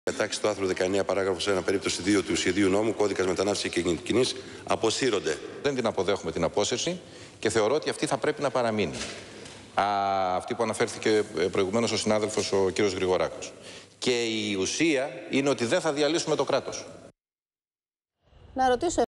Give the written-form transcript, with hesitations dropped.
Μετάξει του άρθρου 19 παράγραφος 1 περίπτωση 2 του σχεδίου νόμου κώδικας μετανάστευσης και κοινής αποσύρονται. Δεν την αποδέχομαι την απόσυρση και θεωρώ ότι αυτή θα πρέπει να παραμείνει. Αυτή που αναφέρθηκε προηγουμένως ο συνάδελφος ο κύριος Γρηγοράκος. Και η ουσία είναι ότι δεν θα διαλύσουμε το κράτος. Να ρωτήσω